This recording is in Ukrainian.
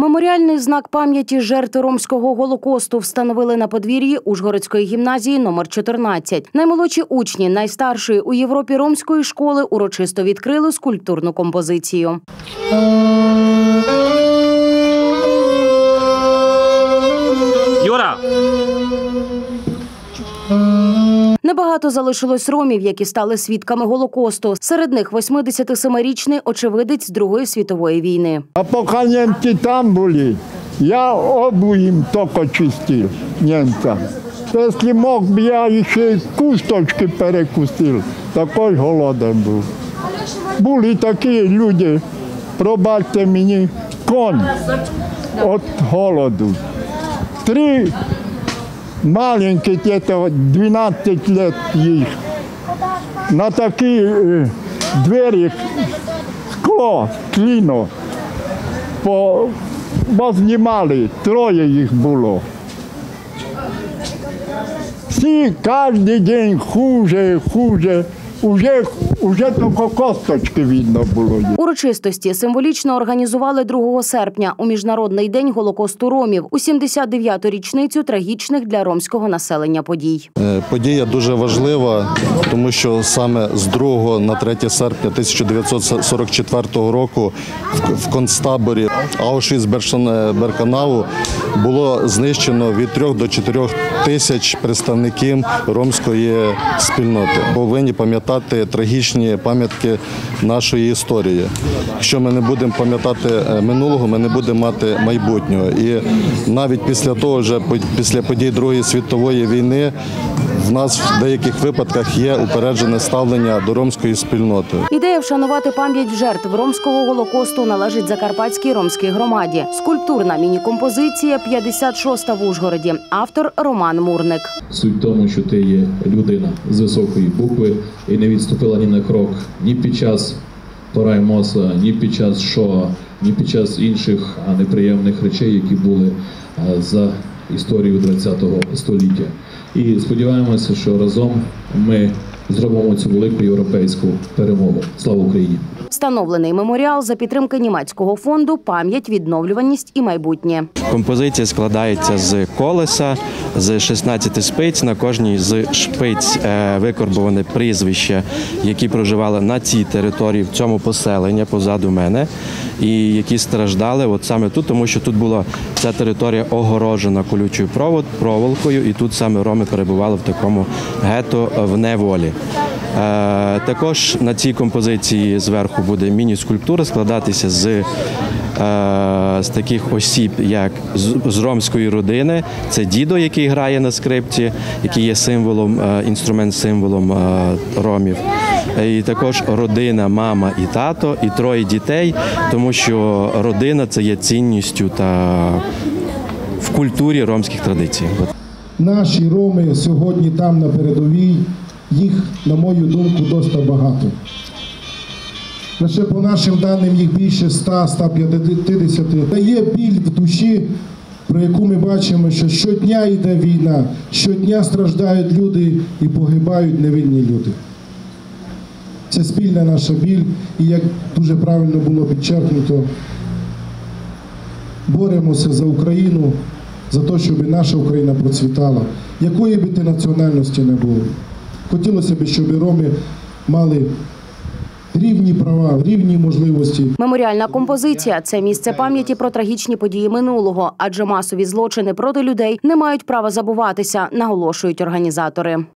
Меморіальний знак пам'яті жертв ромського голокосту встановили на подвір'ї Ужгородської гімназії номер 14. Наймолодші учні найстаршої у Європі ромської школи урочисто відкрили скульптурну композицію. Юра! Небагато залишилось ромів, які стали свідками Голокосту. Серед них 87-річний очевидець Другої світової війни. А поки німці там були, я обувь їм тільки чистив, німцям. Якщо мог б, я ще й кусточки перекусив. Такий голодний був. Були такі люди, пробачте мені, конь від голоду. 3 маленьких, где-то 12 лет їх. На такі двері скло, кліно, познімали, 3 їх було. Всі кожен день хуже, уже тільки косточки видно було. Урочистості символічно організували 2 серпня у Міжнародний день Голокосту ромів у 79-ту річницю трагічних для ромського населення подій. Подія дуже важлива, тому що саме з 2 на 3 серпня 1944 року в концтаборі Аушвіц-Біркенау було знищено від 3 до 4 тисяч представників ромської спільноти. Повинні пам'ятати трагічні пам'ятки нашої історії. Якщо ми не будемо пам'ятати минулого, ми не будемо мати майбутнього. І навіть після того, вже після подій Другої світової війни, в нас в деяких випадках є упереджене ставлення до ромської спільноти. Ідея вшанувати пам'ять жертв ромського голокосту належить Закарпатській ромській громаді. Скульптурна міні-композиція 56-та в Ужгороді. Автор Роман Мурник. Суть в тому, що ти є людина з високої букви і не відступила ні на крок ні під час Пораймоса, ні під час Шоа, ні під час інших неприємних речей, які були за історію ХХ століття. І сподіваємося, що разом ми зробимо цю велику європейську перемогу. Слава Україні! Встановлений меморіал за підтримки німецького фонду «Пам'ять, відновлюваність і майбутнє». Композиція складається з колеса, з 16 спиць. На кожній з шпиць викорбоване прізвище, які проживали на цій території, в цьому поселенні позаду мене, і які страждали от саме тут, тому що тут була ця територія огорожена колючою проволокою, і тут саме роми перебували в такому гетто в неволі. Також на цій композиції зверху буде міні-скульптура складатися з таких осіб, як з ромської родини. Це дідо, який грає на скрипці, який є символом, інструмент-символом ромів. І також родина, мама і тато, і 3 дітей, тому що родина – це є цінністю та в культурі ромських традицій. Наші роми сьогодні там на передовій, їх, на мою думку, досить багато. Лише по нашим даним їх більше 100-150. Та є біль в душі, про яку ми бачимо, що щодня йде війна, щодня страждають люди і погибають невинні люди. Це спільна наша біль, і як дуже правильно було підчеркнуто, боремося за Україну, за те, щоб наша Україна процвітала, якої би ти національності не було. Хотілося б, щоб роми мали рівні права, рівні можливості. Меморіальна композиція – це місце пам'яті про трагічні події минулого, адже масові злочини проти людей не мають права забуватися, наголошують організатори.